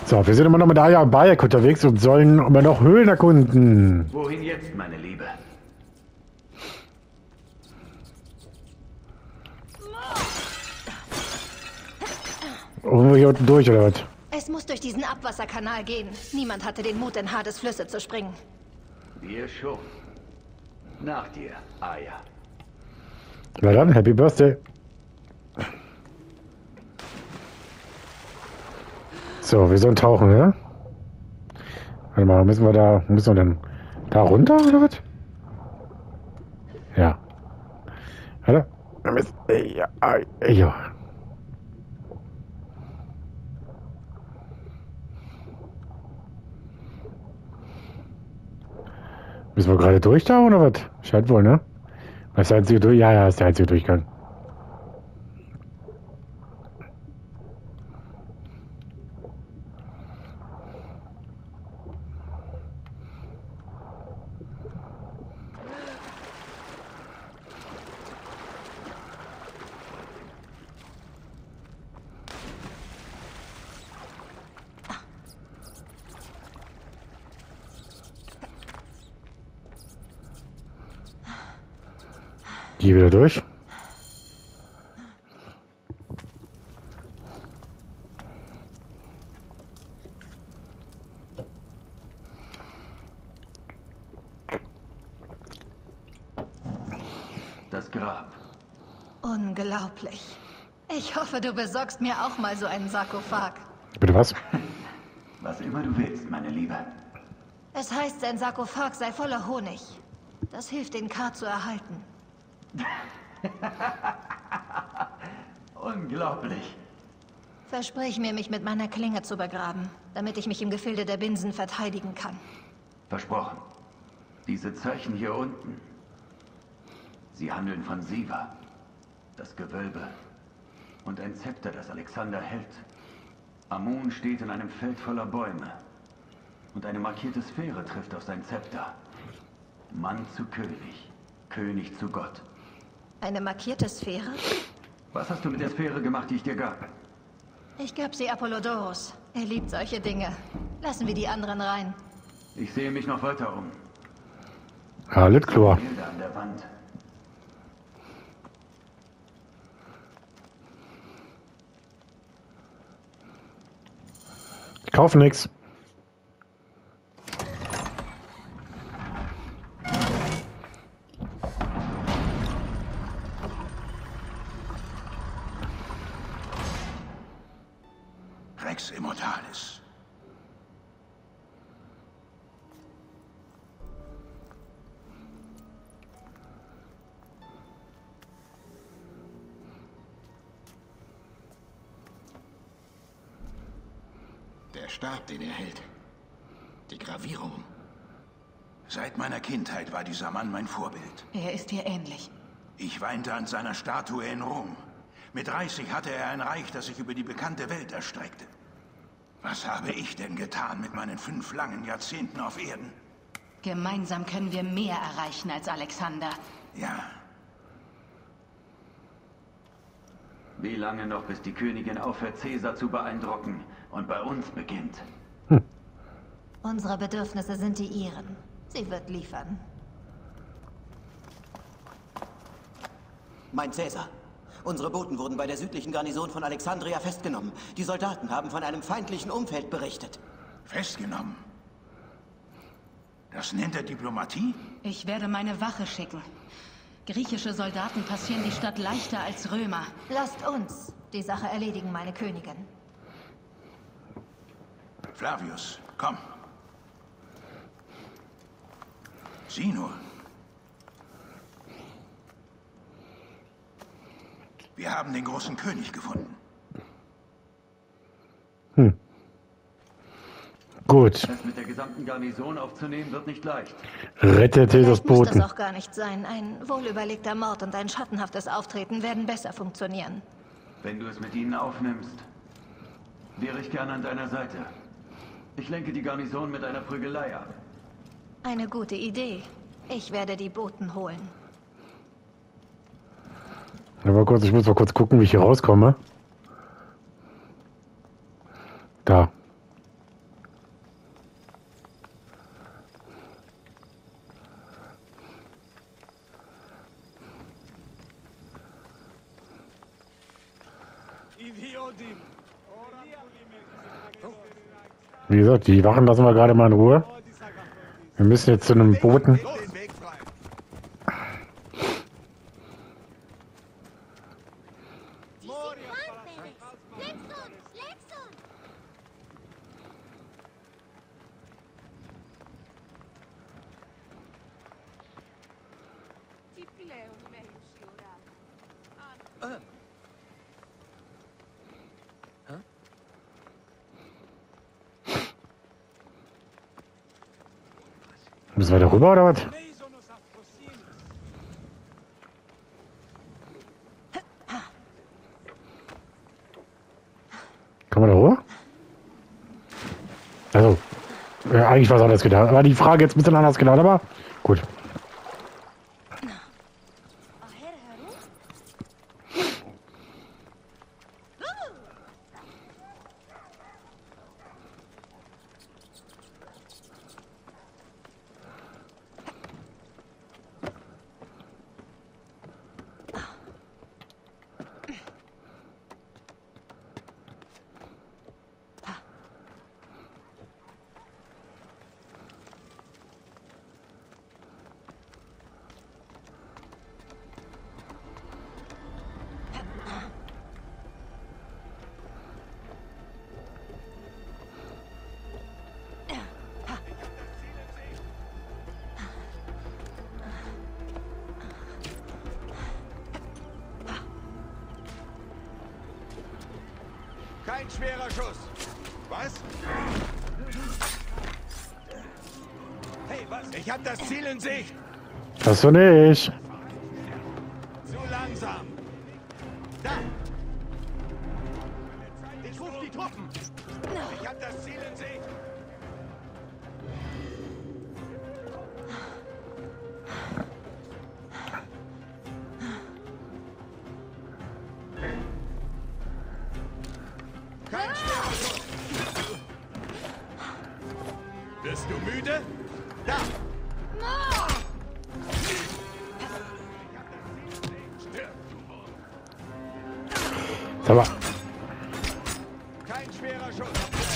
So, wir sind immer noch mit Aya und Bayek unterwegs und sollen immer noch Höhlen erkunden. Wohin jetzt, meine Liebe? Irgendwo hier unten durch, oder was? Es muss durch diesen Abwasserkanal gehen. Niemand hatte den Mut, in Hades Flüsse zu springen. Wir schon. Nach dir, Aya. Na dann, Happy Birthday. So, wir sollen tauchen, ja? Warte mal, müssen wir dann da runter, oder was? Ja. Warte. Ja. Müssen wir gerade durchtauchen, oder was? Scheint wohl, ne? Das ist der einzige Durchgang. Ja, ist der einzige Durchgang. Hier wieder durch. Das Grab. Unglaublich. Ich hoffe, du besorgst mir auch mal so einen Sarkophag. Bitte was? Was immer du willst, meine Liebe. Es heißt, sein Sarkophag sei voller Honig. Das hilft, den K zu erhalten. Unglaublich. Versprich mir, mich mit meiner Klinge zu begraben, damit ich mich im Gefilde der Binsen verteidigen kann. Versprochen. Diese Zeichen hier unten. Sie handeln von Siva. Das Gewölbe. Und ein Zepter, das Alexander hält. Amun steht in einem Feld voller Bäume. Und eine markierte Sphäre trifft auf sein Zepter. Mann zu König. König zu Gott. Eine markierte Sphäre? Was hast du mit der Sphäre gemacht, die ich dir gab? Ich gab sie Apollodorus. Er liebt solche Dinge. Lassen wir die anderen rein. Ich sehe mich noch weiter um. Alles klar. Bilder an der Wand. Ich kaufe nichts. Rex Immortalis. Der Stab, den er hält. Die Gravierung. Seit meiner Kindheit war dieser Mann mein Vorbild. Er ist dir ähnlich. Ich weinte an seiner Statue in Rom. Mit 30 hatte er ein Reich, das sich über die bekannte Welt erstreckte. Was habe ich denn getan mit meinen 5 langen Jahrzehnten auf Erden? Gemeinsam können wir mehr erreichen als Alexander. Ja, Wie lange noch, bis die Königin aufhört, Caesar zu beeindrucken und bei uns beginnt? Unsere Bedürfnisse sind die ihren. Sie wird liefern. Mein Cäsar, unsere Boten wurden bei der südlichen Garnison von Alexandria festgenommen. Die Soldaten haben von einem feindlichen Umfeld berichtet. festgenommen. Das nennt er Diplomatie? Ich werde meine Wache schicken. Griechische Soldaten passieren die Stadt leichter als Römer. Lasst uns die Sache erledigen, meine Königin. Flavius, komm. Sieh nur. Wir haben den großen König gefunden. Gut. Das mit der gesamten Garnison aufzunehmen, wird nicht leicht. Rettet das Vielleicht muss Boten. das auch gar nicht sein. Ein wohlüberlegter Mord und ein schattenhaftes Auftreten werden besser funktionieren. Wenn du es mit ihnen aufnimmst, wäre ich gern an deiner Seite. Ich lenke die Garnison mit einer Prügelei ab. Eine gute Idee. Ich werde die Boten holen. Ich muss mal kurz gucken, wie ich hier rauskomme. Da. Wie gesagt, die Wachen lassen wir gerade mal in Ruhe. Wir müssen jetzt zu einem Boten. Müssen wir da rüber oder was? Kann man da rüber? Also, eigentlich war es anders gedacht. Aber die Frage jetzt ein bisschen anders gedacht, aber gut. Kein schwerer Schuss. Was? Hey, was? Ich hab das Ziel in Sicht. Das so nicht. Zu langsam. Da. Ich ruf die Truppen. Ich hab das Ziel in Sicht. Kein schwerer Schuss. Bist du müde? Da. Sag mal, Kein schwerer Schuss.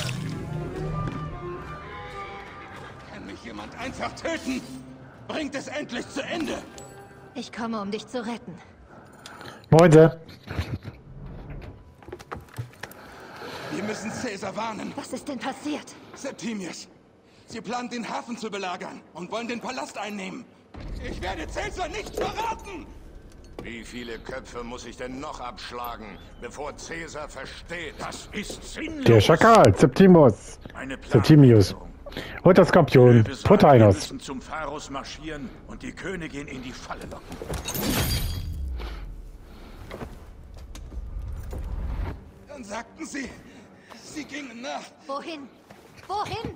Kann mich jemand einfach töten? Bringt es endlich zu Ende. Ich komme, um dich zu retten. Leute, Wir müssen Caesar warnen. Was ist denn passiert? Septimius, sie planen den Hafen zu belagern und wollen den Palast einnehmen. Ich werde Caesar nicht verraten! Wie viele Köpfe muss ich denn noch abschlagen, bevor Caesar versteht? Das ist sinnlos. der Schakal, Septimus, Eine Septimius und der Skorpion, Wir Protaeus. müssen zum Pharros marschieren und die Königin in die Falle locken. Dann sagten sie, sie gingen nach. Wohin? Wohin?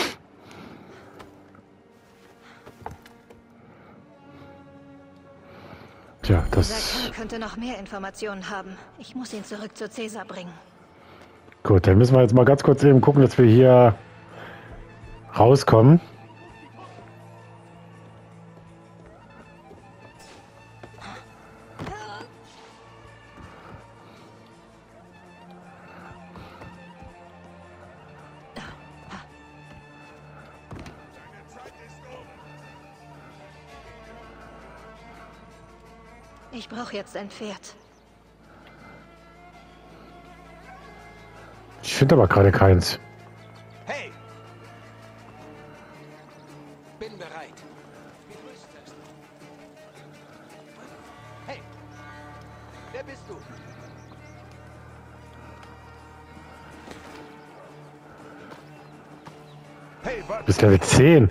Tja, Dieser das... Kerl könnte noch mehr Informationen haben. Ich muss ihn zurück zu Caesar bringen. Gut, dann müssen wir jetzt mal ganz kurz eben gucken, dass wir hier rauskommen. Ich brauche jetzt ein Pferd. Ich finde aber gerade keins. Hey! Bin bereit. Hey! Wer bist du? Hey, was? Bis Level 10.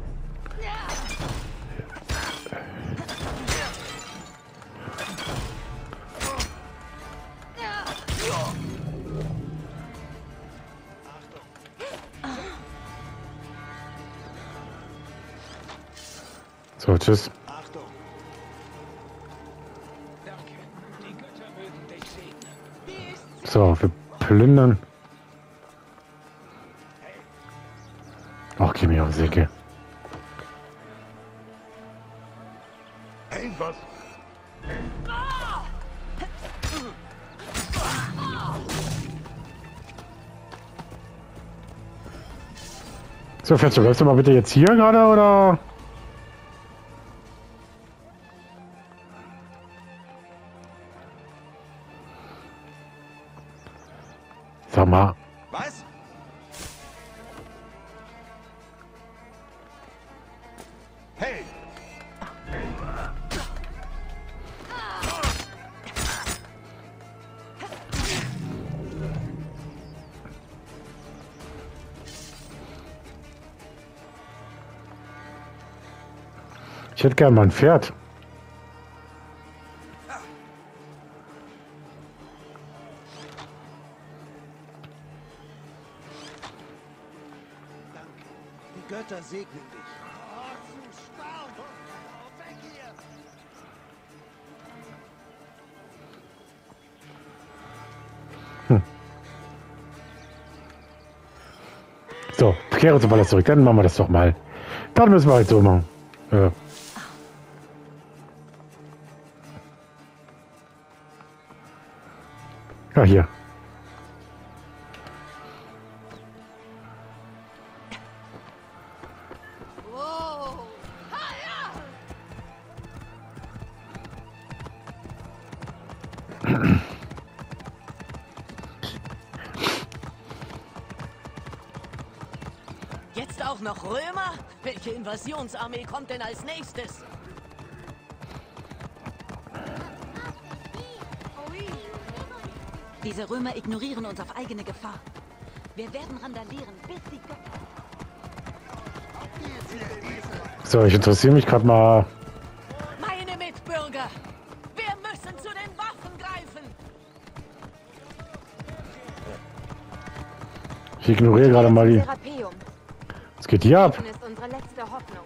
So, tschüss. Achtung! So, wir plündern. Ach, geh mir auf die Säcke. Hey, was? So, Fetzer, bleibst du mal bitte jetzt hier gerade, oder? Sag mal. Was? Hey! Ich hätte gern mal ein Pferd. Die Götter segnen dich. So, kehre zum Palast zurück. Dann machen wir das doch mal. Dann müssen wir halt so machen. Ja, hier. Jetzt auch noch Römer? Welche Invasionsarmee kommt denn als nächstes? Diese Römer ignorieren uns auf eigene Gefahr. Wir werden randalieren, bis die Götter... So, ich interessiere mich gerade mal. Meine Mitbürger! Wir müssen zu den Waffen greifen! Ich ignoriere gerade mal die. Was geht hier ab? Ist unsere letzte Hoffnung.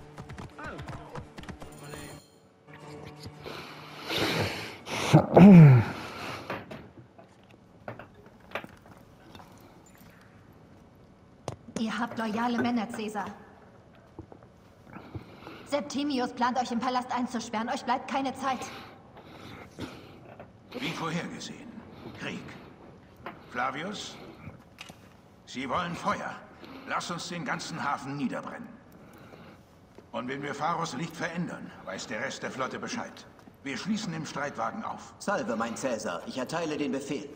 Ihr habt loyale Männer, Caesar. Septimius plant, euch im Palast einzusperren. Euch bleibt keine Zeit. Wie vorhergesehen. Krieg. Flavius? Sie wollen Feuer. Lass uns den ganzen Hafen niederbrennen. Und wenn wir Pharos Licht verändern, weiß der Rest der Flotte Bescheid. Wir schließen im Streitwagen auf. Salve, mein Cäsar. Ich erteile den Befehl.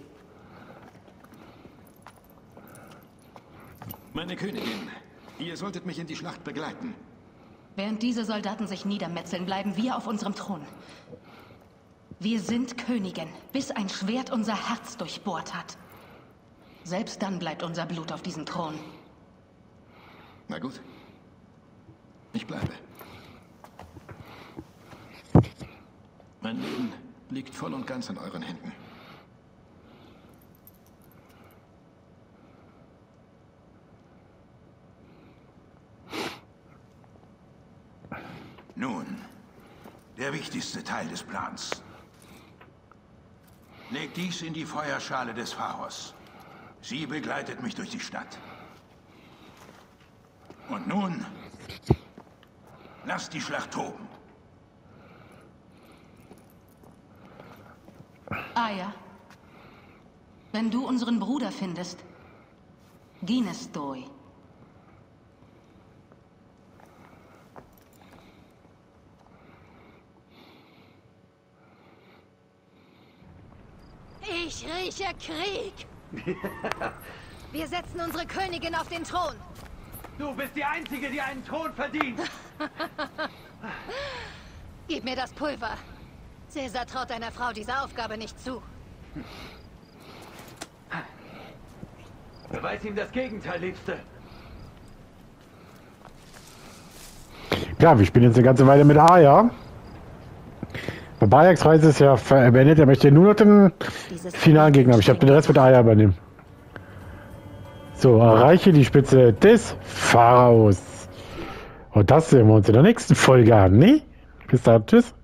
Meine Königin, ihr solltet mich in die Schlacht begleiten. Während diese Soldaten sich niedermetzeln, bleiben wir auf unserem Thron. Wir sind Königin, bis ein Schwert unser Herz durchbohrt hat. Selbst dann bleibt unser Blut auf diesem Thron. Na gut. Ich bleibe. Mein Leben liegt voll und ganz in euren Händen. Nun, der wichtigste Teil des Plans. Legt dies in die Feuerschale des Pharos. Sie begleitet mich durch die Stadt. Und nun, lasst die Schlacht toben. Aya, wenn du unseren Bruder findest, Dines Doi. Ich rieche Krieg. Wir setzen unsere Königin auf den Thron. Du bist die Einzige, die einen Thron verdient. Gib mir das Pulver. Caesar traut deiner Frau diese Aufgabe nicht zu. Beweis ihm das Gegenteil, Liebste. Ja, wir spielen jetzt eine ganze Weile mit Aya. Bei Ajax Reise ist ja beendet. Er möchte nur noch den finalen Gegner haben. Ich habe den Rest mit Aya übernehmen. So, erreiche die Spitze des Pharaos. Und das sehen wir uns in der nächsten Folge an, ne? Bis dann, tschüss.